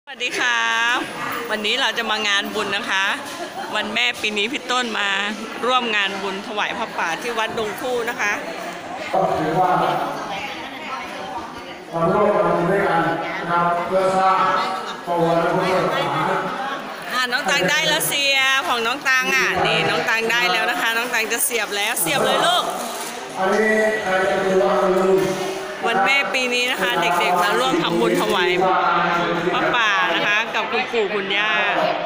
สวัสดีครับวันนี้เราจะมางานบุญนะคะ วันแม่ปีนี้พี่ต้นมาร่วมงานบุญถวายพระป่าที่วัดดงคู่นะคะก็ถือว่าเราร่วมกันด้วยกันนะครับเพื่อสร้างประวัติพุทธศาสนาน้องตังได้แล้วเสียบของน้องตังนี่น้องตังได้แล้วนะคะน้องตังจะเสียบแล้วเสียบเลยลูกวันแม่ปีนี้นะคะเด็กๆมาร่วมทำบุญถวายพระป่านะคะกับคุณปู่คุณย่า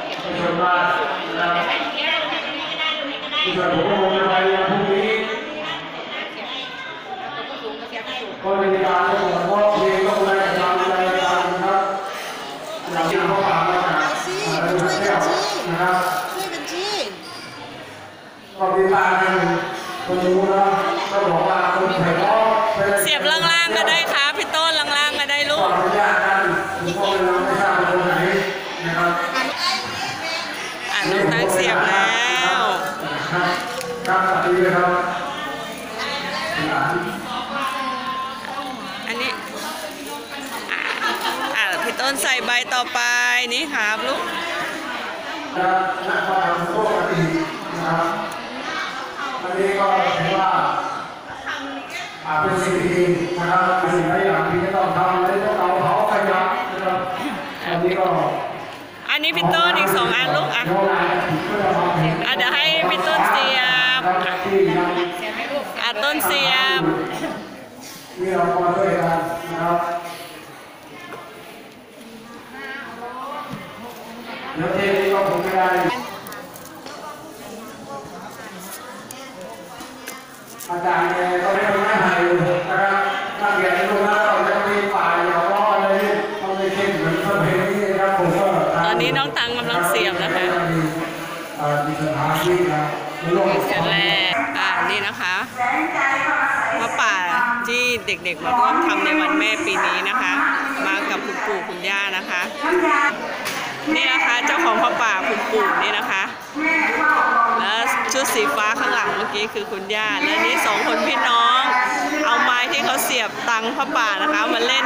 ก็เป็นการสวดมนต์เพลงก็เป็นการอะไรกันนะครับอย่างที่เขาฟังมาจากช่วยกันชี้นะครับช่วยกันชี้ก็มีตากันคนรู้นะก็บอกว่าคนไทยก็เสียบล่างๆก็ได้ค่ะพี่ต้นล่างๆก็ได้ลูกญาติกันผมก็ไม่ทราบคนไหนนะครับน้องตังเสียบแล้วครับสวัสดีครับอันนี้พี่ต้นใส่ใบต่อไปนี่ครับลูกนักความปกตินะครับอันนี้ก็ถือว่าเป็นสิ่งดีนะครับเป็นสิ่งหลายอย่างที่จะต้องทำและต้องเอาเผาขยะนะครับอันนี้พี่ต้นอีก2 อันลูกเดี๋ยวให้พี่ต้นเสียบต้นเสียบนี่เราพอด้วยกันนะครับเดี๋ยวเทนี้ก็คงไม่ได้อาจารย์เนี่ยก็ไม่ให้นะครับนักเรียนในโรงเรียนเราจะมีฝ่ายเราก็เลยต้องไปเช็คเหมือนประเพณีนะครับผมก็ตอนนี้น้องตังกำลังเสียบนะคะมีสถานที่นะเสร็จแล้วนี่นะคะพระป่าที่เด็กๆมาร่วมทำในวันแม่ปีนี้นะคะมากับคุณปู่คุณย่านะคะนี่นะคะเจ้าของพระป่าคุณปู่นี่นะคะแล้วชุดสีฟ้าข้างหลังเมื่อกี้คือคุณย่าและนี่2 คนพี่น้องเอาไม้ที่เขาเสียบตังพระป่านะคะมาเล่น